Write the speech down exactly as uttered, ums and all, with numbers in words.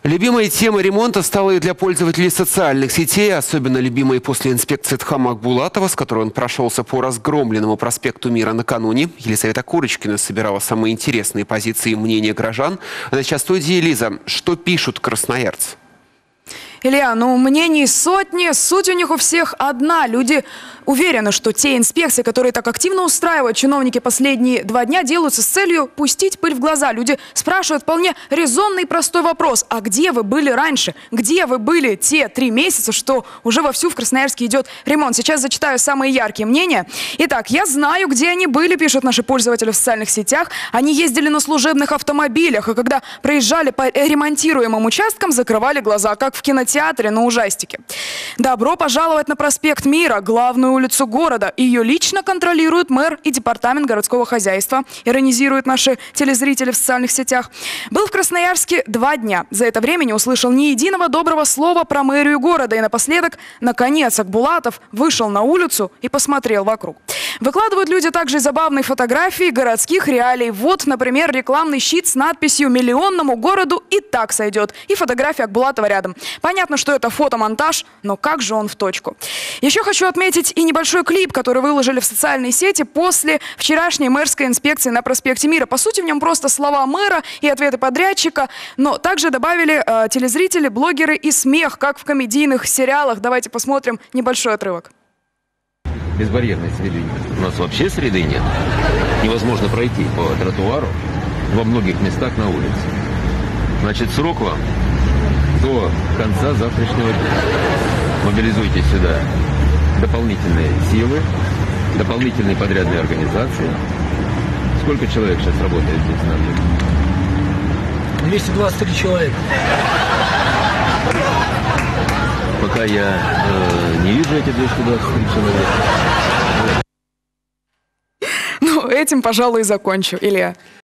Любимой темой ремонта стала и для пользователей социальных сетей, особенно любимой после инспекции Тхама Акбулатова, с которой он прошелся по разгромленному проспекту Мира накануне. Елизавета Курочкина собирала самые интересные позиции и мнения горожан. А сейчас в студии Лиза. Что пишут красноярцы? Илья, ну мнений сотни, суть у них у всех одна. Люди уверены, что те инспекции, которые так активно устраивают чиновники последние два дня, делаются с целью пустить пыль в глаза. Люди спрашивают вполне резонный и простой вопрос. А где вы были раньше? Где вы были те три месяца, что уже вовсю в Красноярске идет ремонт? Сейчас зачитаю самые яркие мнения. Итак, я знаю, где они были, пишут наши пользователи в социальных сетях. Они ездили на служебных автомобилях, и когда проезжали по ремонтируемым участкам, закрывали глаза, как в кинотеатре на ужастике. Добро пожаловать на проспект Мира, главную улицу города. Ее лично контролируют мэр и департамент городского хозяйства, иронизируют наши телезрители в социальных сетях. Был в Красноярске два дня. За это время не услышал ни единого доброго слова про мэрию города. И напоследок, наконец, Акбулатов вышел на улицу и посмотрел вокруг. Выкладывают люди также забавные фотографии городских реалий. Вот, например, рекламный щит с надписью «Миллионному городу и так сойдет». И фотография Акбулатова рядом. Понятно, что это фотомонтаж, но как же он в точку. Еще хочу отметить и небольшой клип, который выложили в социальные сети после вчерашней мэрской инспекции на проспекте Мира. По сути, в нем просто слова мэра и ответы подрядчика, но также добавили э, телезрители, блогеры и смех, как в комедийных сериалах. Давайте посмотрим небольшой отрывок. Безбарьерной среды нет. У нас вообще среды нет. Невозможно пройти по тротуару во многих местах на улице. Значит, срок вам до конца завтрашнего дня. Мобилизуйте сюда дополнительные силы, дополнительные подрядные организации. Сколько человек сейчас работает здесь на объекте? двести двадцать три человека. Пока я э, не вижу эти двести двадцать три человека. Ну, этим, пожалуй, и закончу, Илья.